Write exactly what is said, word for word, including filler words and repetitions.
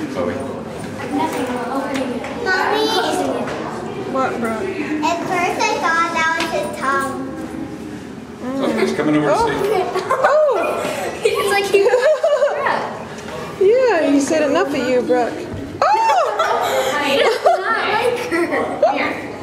Chloe? Nothing. Opening it. Mommy. Closing it. What, Brooke? At first I thought that was his tongue. Mm. Oh, he's coming over oh. to see. Oh! It's like he was yeah, he said enough of you, Brooke. Oh! I do not like her. Here.